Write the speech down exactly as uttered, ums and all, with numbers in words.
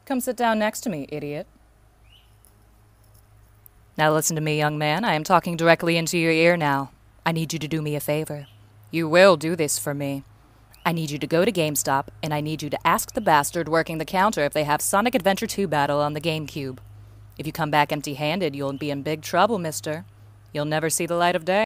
Come sit down next to me, idiot. Now listen to me, young man. I am talking directly into your ear now. I need you to do me a favor. You will do this for me. I need you to go to GameStop, and I need you to ask the bastard working the counter if they have Sonic Adventure two Battle on the GameCube. If you come back empty-handed, you'll be in big trouble, mister. You'll never see the light of day.